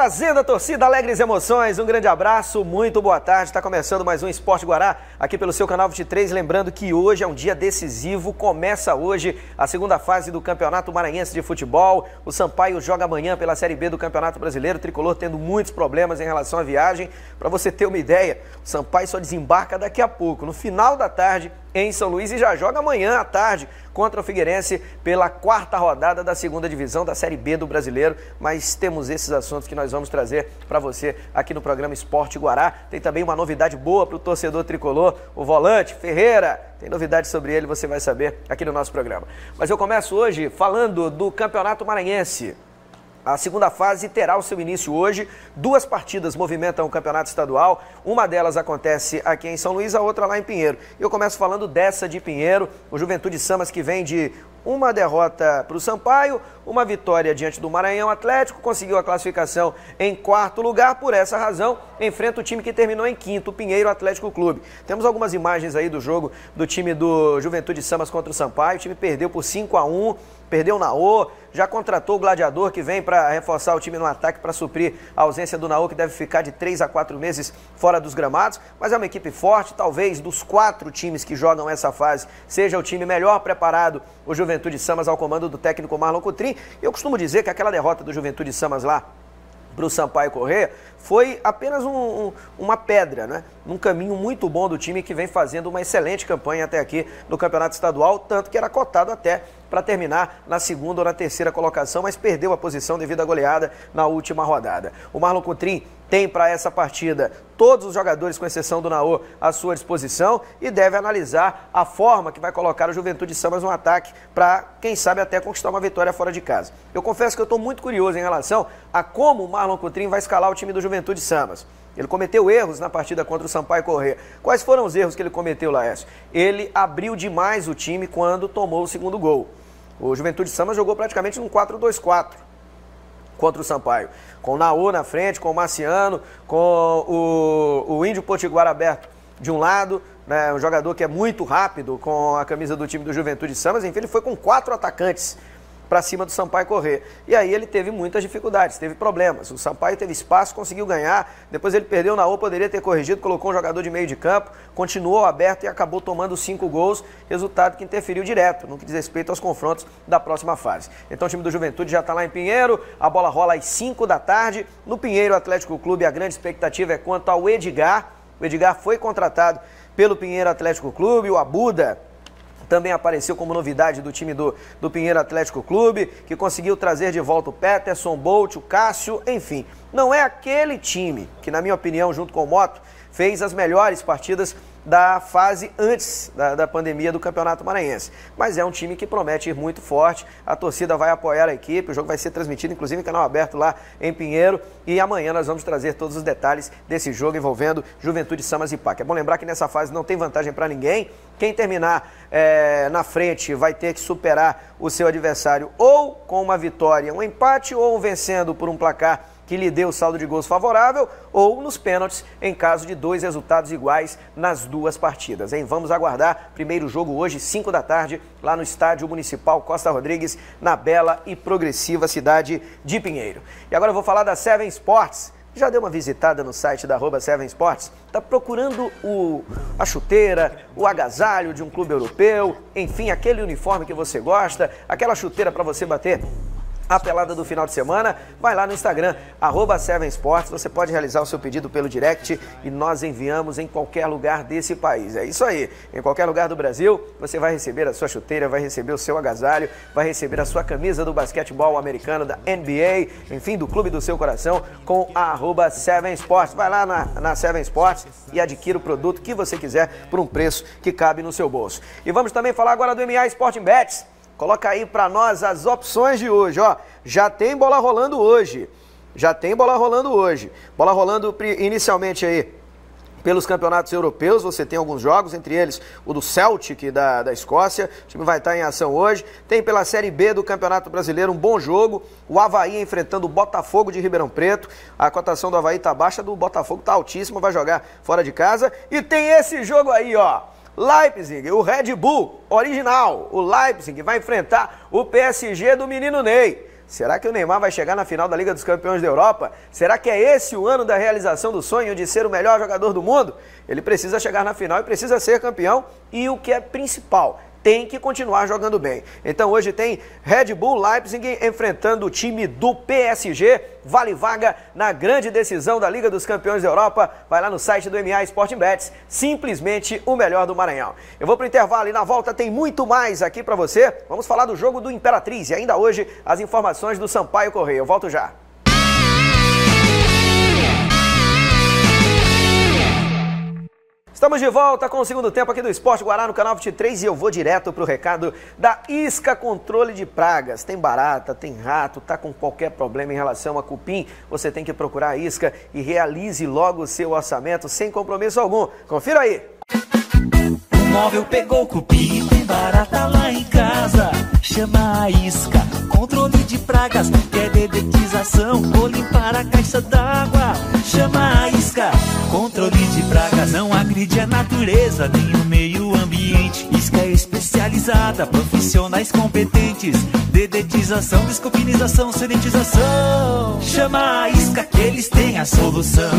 Trazendo a torcida alegres emoções, um grande abraço, muito boa tarde. Está começando mais um Esporte Guará aqui pelo seu canal 23. Lembrando que hoje é um dia decisivo, começa hoje a segunda fase do Campeonato Maranhense de Futebol. O Sampaio joga amanhã pela Série B do Campeonato Brasileiro, o Tricolor tendo muitos problemas em relação à viagem. Para você ter uma ideia, o Sampaio só desembarca daqui a pouco, no final da tarde, em São Luís, e já joga amanhã à tarde contra o Figueirense pela quarta rodada da segunda divisão da Série B do Brasileiro. Mas temos esses assuntos que nós vamos trazer para você aqui no programa Esporte Guará. Tem também uma novidade boa para o torcedor tricolor, o volante Ferreira. Tem novidade sobre ele, você vai saber aqui no nosso programa. Mas eu começo hoje falando do Campeonato Maranhense. A segunda fase terá o seu início hoje. Duas partidas movimentam o campeonato estadual. Uma delas acontece aqui em São Luís, a outra lá em Pinheiro. Eu começo falando dessa de Pinheiro. O Juventude Samas, que vem de uma derrota para o Sampaio, uma vitória diante do Maranhão Atlético, conseguiu a classificação em quarto lugar. Por essa razão, enfrenta o time que terminou em quinto, o Pinheiro Atlético Clube. Temos algumas imagens aí do jogo do time do Juventude Samas contra o Sampaio. O time perdeu por 5-1, perdeu o Naô, já contratou o Gladiador, que vem para reforçar o time no ataque, para suprir a ausência do Naô, que deve ficar de 3 a 4 meses fora dos gramados. Mas é uma equipe forte, talvez dos 4 times que jogam essa fase, seja o time melhor preparado, o Juventude Samas, ao comando do técnico Marlon Coutrin. Eu costumo dizer que aquela derrota do Juventude Samas lá para o Sampaio Corrêa foi apenas uma pedra, né? Num caminho muito bom do time, que vem fazendo uma excelente campanha até aqui no Campeonato Estadual, tanto que era cotado até para terminar na segunda ou na terceira colocação, mas perdeu a posição devido à goleada na última rodada. O Marlon Coutrin tem para essa partida todos os jogadores, com exceção do Naô, à sua disposição, e deve analisar a forma que vai colocar o Juventude Samas no ataque para, quem sabe, até conquistar uma vitória fora de casa. Eu confesso que eu estou muito curioso em relação a como o Marlon Coutrin vai escalar o time do Juventude Samas. Ele cometeu erros na partida contra o Sampaio Corrêa. Quais foram os erros que ele cometeu, Laércio? Ele abriu demais o time quando tomou o segundo gol. O Juventude Samas jogou praticamente num 4-2-4 contra o Sampaio, com o Naô na frente, com o Marciano, com o Índio Potiguar aberto de um lado, né, um jogador que é muito rápido com a camisa do time do Juventude Samas. Enfim, ele foi com 4 atacantes para cima do Sampaio Corrêa. E aí ele teve muitas dificuldades, teve problemas. O Sampaio teve espaço, conseguiu ganhar, depois ele perdeu na Naô, poderia ter corrigido, colocou um jogador de meio de campo, continuou aberto e acabou tomando 5 gols, resultado que interferiu direto no que diz respeito aos confrontos da próxima fase. Então o time do Juventude já está lá em Pinheiro, a bola rola às 5 da tarde. No Pinheiro Atlético Clube, a grande expectativa é quanto ao Edgar. O Edgar foi contratado pelo Pinheiro Atlético Clube, o Abuda também apareceu como novidade do time do Pinheiro Atlético Clube, que conseguiu trazer de volta o Peterson, Bolt, o Cássio, enfim. Não é aquele time que, na minha opinião, junto com o Moto, fez as melhores partidas da fase antes da pandemia do Campeonato Maranhense. Mas é um time que promete ir muito forte, a torcida vai apoiar a equipe, o jogo vai ser transmitido, inclusive, em canal aberto lá em Pinheiro, e amanhã nós vamos trazer todos os detalhes desse jogo envolvendo Juventude Samas e PAC. É bom lembrar que nessa fase não tem vantagem para ninguém. Quem terminar na frente vai ter que superar o seu adversário ou com uma vitória, um empate, ou vencendo por um placar que lhe dê o saldo de gols favorável, ou nos pênaltis, em caso de 2 resultados iguais nas duas partidas, hein? Vamos aguardar. Primeiro jogo hoje, 5 da tarde, lá no Estádio Municipal Costa Rodrigues, na bela e progressiva cidade de Pinheiro. E agora eu vou falar da Seven Sports. Já deu uma visitada no site da @Seven Sports? Está procurando a chuteira, o agasalho de um clube europeu, enfim, aquele uniforme que você gosta, aquela chuteira para você bater a pelada do final de semana? Vai lá no Instagram, @Seven Sports, você pode realizar o seu pedido pelo direct e nós enviamos em qualquer lugar desse país. É isso aí, em qualquer lugar do Brasil, você vai receber a sua chuteira, vai receber o seu agasalho, vai receber a sua camisa do basquetebol americano, da NBA, enfim, do clube do seu coração, com a @Seven Sports. Vai lá na Seven Sports e adquira o produto que você quiser por um preço que cabe no seu bolso. E vamos também falar agora do MA Sporting Bets. Coloca aí para nós as opções de hoje, ó. Já tem bola rolando hoje. Bola rolando inicialmente aí pelos campeonatos europeus. Você tem alguns jogos, entre eles o do Celtic da Escócia. O time vai estar em ação hoje. Tem pela Série B do Campeonato Brasileiro um bom jogo. O Avaí enfrentando o Botafogo de Ribeirão Preto. A cotação do Avaí tá baixa, do Botafogo tá altíssima, vai jogar fora de casa. E tem esse jogo aí, ó. Leipzig, o Red Bull original, o Leipzig vai enfrentar o PSG do menino Ney. Será que o Neymar vai chegar na final da Liga dos Campeões da Europa? Será que é esse o ano da realização do sonho de ser o melhor jogador do mundo? Ele precisa chegar na final e precisa ser campeão e o que é principal, tem que continuar jogando bem. Então hoje tem Red Bull Leipzig enfrentando o time do PSG, vale vaga na grande decisão da Liga dos Campeões da Europa. Vai lá no site do MA Sporting Bets, simplesmente o melhor do Maranhão. Eu vou pro intervalo e na volta tem muito mais aqui para você. Vamos falar do jogo do Imperatriz e ainda hoje as informações do Sampaio Corrêa. Eu volto já. Estamos de volta com o segundo tempo aqui do Esporte Guará no canal 23 e eu vou direto para o recado da Isca Controle de Pragas. Tem barata, tem rato, tá com qualquer problema em relação a cupim, você tem que procurar a Isca e realize logo o seu orçamento sem compromisso algum. Confira aí! O móvel pegou cupim, tem barata lá em casa. Chama a Isca, controle de pragas, quer dedetização ou limpar a caixa d'água. Chama a Isca, controle de pragas, não agride a natureza nem o meio ambiente. Isca é especializada, profissionais competentes, dedetização, descopinização, sanitização. Chama a Isca que eles têm a solução.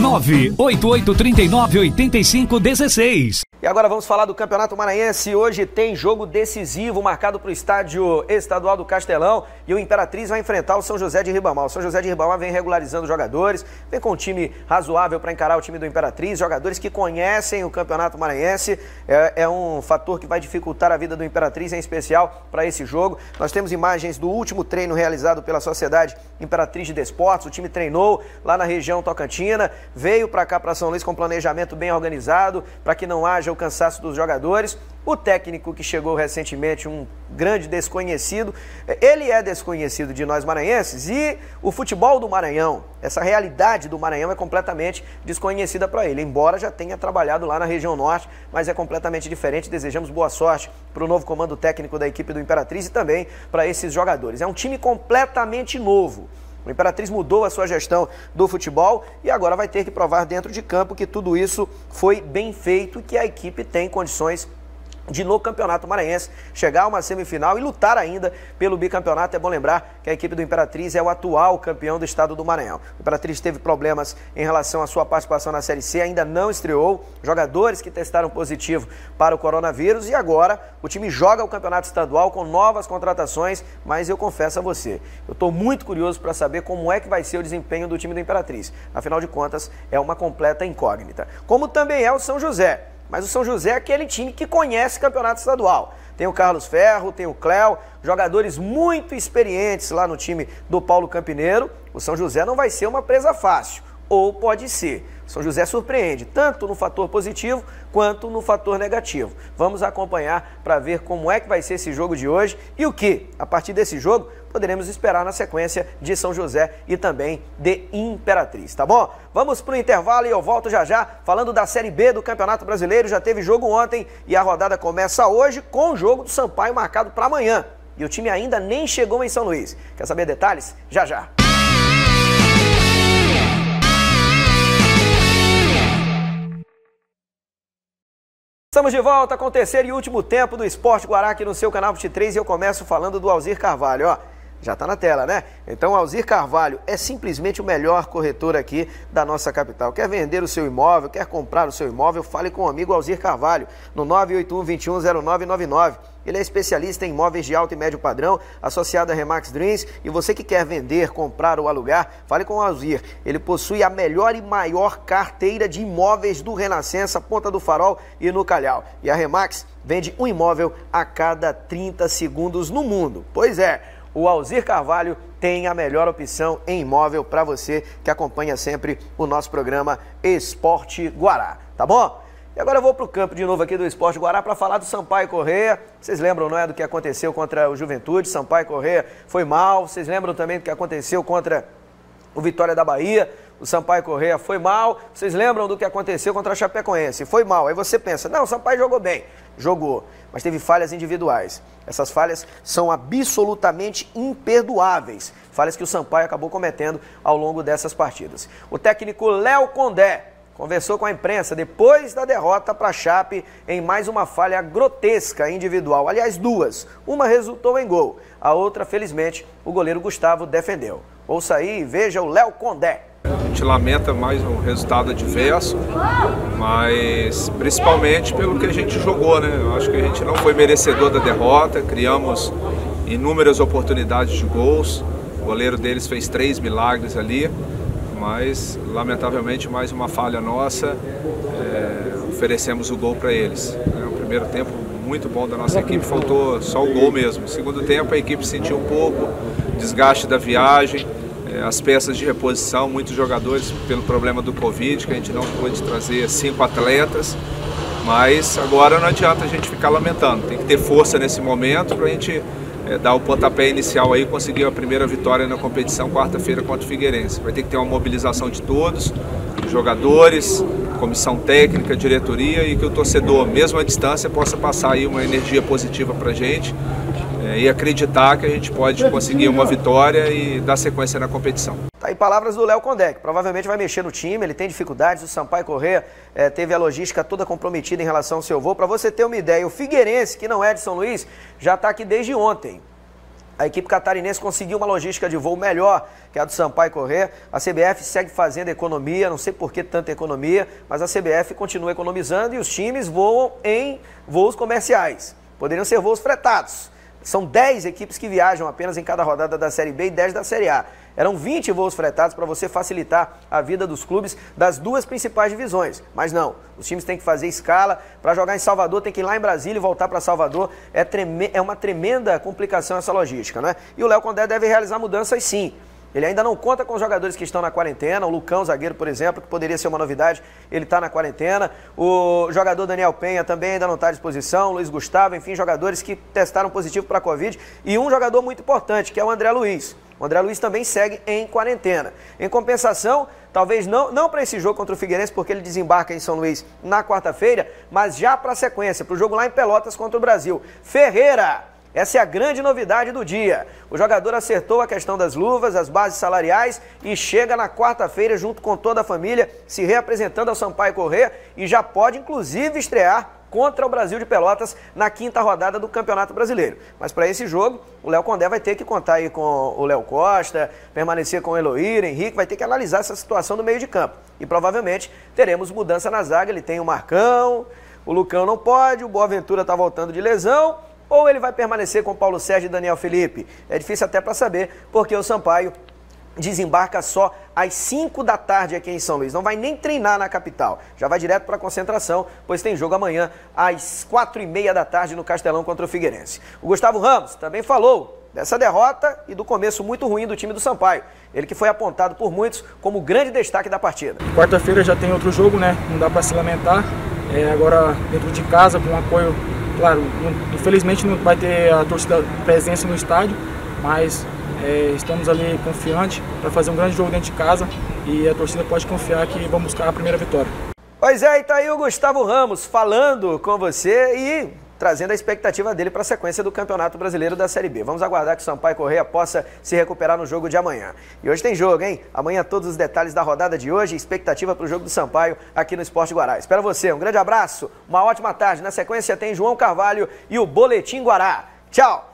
988398516. E agora vamos falar do Campeonato Maranhense. Hoje tem jogo decisivo marcado para o Estádio Estadual do Castelão e o Imperatriz vai enfrentar o São José de Ribamar. O São José de Ribamar vem regularizando jogadores, vem com um time razoável para encarar o time do Imperatriz, jogadores que conhecem o Campeonato Maranhense. É um fator que vai dificultar a vida do Imperatriz, em especial para esse jogo. Nós temos imagens do último treino realizado pela Sociedade Imperatriz de Desportos. O time treinou lá na região tocantina, veio para cá, para São Luís, com planejamento bem organizado, para que não haja o cansaço dos jogadores. O técnico que chegou recentemente, um grande desconhecido, ele é desconhecido de nós maranhenses e o futebol do Maranhão, essa realidade do Maranhão é completamente desconhecida para ele, embora já tenha trabalhado lá na região norte, mas é completamente diferente. Desejamos boa sorte para o novo comando técnico da equipe do Imperatriz e também para esses jogadores. É um time completamente novo. O Imperatriz mudou a sua gestão do futebol e agora vai ter que provar dentro de campo que tudo isso foi bem feito e que a equipe tem condições de, no Campeonato Maranhense, chegar a uma semifinal e lutar ainda pelo bicampeonato. É bom lembrar que a equipe do Imperatriz é o atual campeão do estado do Maranhão. O Imperatriz teve problemas em relação à sua participação na Série C, ainda não estreou, jogadores que testaram positivo para o coronavírus e agora o time joga o campeonato estadual com novas contratações, mas eu confesso a você, eu estou muito curioso para saber como é que vai ser o desempenho do time do Imperatriz. Afinal de contas, é uma completa incógnita. Como também é o São José. Mas o São José é aquele time que conhece campeonato estadual. Tem o Carlos Ferro, tem o Cléo, jogadores muito experientes lá no time do Paulo Campineiro. O São José não vai ser uma presa fácil, ou pode ser. O São José surpreende, tanto no fator positivo quanto no fator negativo. Vamos acompanhar para ver como é que vai ser esse jogo de hoje e o que, a partir desse jogo, poderemos esperar na sequência de São José e também de Imperatriz, tá bom? Vamos para o intervalo e eu volto já já falando da Série B do Campeonato Brasileiro. Já teve jogo ontem e a rodada começa hoje com o jogo do Sampaio marcado para amanhã. E o time ainda nem chegou em São Luís. Quer saber detalhes? Já já. Estamos de volta com o terceiro e último tempo do Esporte Guará aqui no seu canal 23 e eu começo falando do Alzir Carvalho, ó. Já está na tela, né? Então, Alzir Carvalho é simplesmente o melhor corretor aqui da nossa capital. Quer vender o seu imóvel, quer comprar o seu imóvel, fale com o amigo Alzir Carvalho no 981-210999. Ele é especialista em imóveis de alto e médio padrão, associado a Remax Dreams. E você que quer vender, comprar ou alugar, fale com o Alzir. Ele possui a melhor e maior carteira de imóveis do Renascença, Ponta do Farol e no Calhau. E a Remax vende um imóvel a cada 30 segundos no mundo. Pois é. O Alzir Carvalho tem a melhor opção em imóvel para você que acompanha sempre o nosso programa Esporte Guará, tá bom? E agora eu vou para o campo de novo aqui do Esporte Guará para falar do Sampaio Corrêa. Vocês lembram, não é, do que aconteceu contra o Juventude? Sampaio Corrêa foi mal. Vocês lembram também do que aconteceu contra o Vitória da Bahia? O Sampaio Corrêa foi mal. Vocês lembram do que aconteceu contra a Chapecoense? Foi mal. Aí você pensa, não, o Sampaio jogou bem. Jogou, mas teve falhas individuais. Essas falhas são absolutamente imperdoáveis. Falhas que o Sampaio acabou cometendo ao longo dessas partidas. O técnico Léo Condé conversou com a imprensa depois da derrota para a Chape em mais uma falha grotesca individual. Aliás, duas. Uma resultou em gol, a outra, felizmente, o goleiro Gustavo defendeu. Ouça aí e veja o Léo Condé. A gente lamenta mais um resultado adverso, mas principalmente pelo que a gente jogou, né? Eu acho que a gente não foi merecedor da derrota, criamos inúmeras oportunidades de gols, o goleiro deles fez 3 milagres ali, mas lamentavelmente mais uma falha nossa, oferecemos o gol para eles. O primeiro tempo muito bom da nossa equipe, faltou só o gol mesmo. No segundo tempo a equipe sentiu um pouco desgaste da viagem, as peças de reposição, muitos jogadores pelo problema do Covid, que a gente não pôde trazer 5 atletas, mas agora não adianta a gente ficar lamentando, tem que ter força nesse momento para a gente dar o pontapé inicial aí, conseguir a primeira vitória na competição quarta-feira contra o Figueirense. Vai ter que ter uma mobilização de todos, jogadores, comissão técnica, diretoria, e que o torcedor, mesmo à distância, possa passar aí uma energia positiva para a gente e acreditar que a gente pode conseguir uma vitória e dar sequência na competição. Tá aí palavras do Léo Condé, que provavelmente vai mexer no time, ele tem dificuldades, o Sampaio Corrêa teve a logística toda comprometida em relação ao seu voo. Para você ter uma ideia, o Figueirense, que não é de São Luís, já está aqui desde ontem. A equipe catarinense conseguiu uma logística de voo melhor que a do Sampaio Corrêa. A CBF segue fazendo economia, não sei por que tanta economia, mas a CBF continua economizando e os times voam em voos comerciais. Poderiam ser voos fretados. São 10 equipes que viajam apenas em cada rodada da Série B e 10 da Série A. Eram 20 voos fretados para você facilitar a vida dos clubes das duas principais divisões. Mas não, os times têm que fazer escala. Para jogar em Salvador tem que ir lá em Brasília e voltar para Salvador. É uma tremenda complicação essa logística, né? E o Léo Condé deve realizar mudanças sim. Ele ainda não conta com os jogadores que estão na quarentena. O Lucão, zagueiro, por exemplo, que poderia ser uma novidade, ele está na quarentena. O jogador Daniel Penha também ainda não está à disposição. Luiz Gustavo, enfim, jogadores que testaram positivo para a Covid. E um jogador muito importante, que é o André Luiz. O André Luiz também segue em quarentena. Em compensação, talvez não para esse jogo contra o Figueirense, porque ele desembarca em São Luís na quarta-feira, mas já para a sequência, para o jogo lá em Pelotas contra o Brasil. Ferreira! Essa é a grande novidade do dia. O jogador acertou a questão das luvas, as bases salariais e chega na quarta-feira junto com toda a família, se reapresentando ao Sampaio Corrêa e já pode inclusive estrear contra o Brasil de Pelotas na 5ª rodada do Campeonato Brasileiro. Mas para esse jogo, o Léo Condé vai ter que contar aí com o Léo Costa, permanecer com o Eloir, Henrique, vai ter que analisar essa situação do meio de campo. E provavelmente teremos mudança na zaga, ele tem o Marcão, o Lucão não pode, o Boaventura está voltando de lesão, ou ele vai permanecer com o Paulo Sérgio e Daniel Felipe? É difícil até para saber, porque o Sampaio desembarca só às 5 da tarde aqui em São Luís. Não vai nem treinar na capital. Já vai direto para a concentração, pois tem jogo amanhã às 4h30 da tarde no Castelão contra o Figueirense. O Gustavo Ramos também falou dessa derrota e do começo muito ruim do time do Sampaio. Ele que foi apontado por muitos como o grande destaque da partida. Quarta-feira já tem outro jogo, né? Não dá para se lamentar. Agora dentro de casa, com apoio. Claro, infelizmente não vai ter a torcida presença no estádio, mas estamos ali confiantes para fazer um grande jogo dentro de casa e a torcida pode confiar que vamos buscar a primeira vitória. Pois é, e tá aí o Gustavo Ramos falando com você e trazendo a expectativa dele para a sequência do Campeonato Brasileiro da Série B. Vamos aguardar que o Sampaio Corrêa possa se recuperar no jogo de amanhã. E hoje tem jogo, hein? Amanhã todos os detalhes da rodada de hoje, expectativa para o jogo do Sampaio aqui no Esporte Guará. Espero você, um grande abraço, uma ótima tarde. Na sequência tem João Carvalho e o Boletim Guará. Tchau!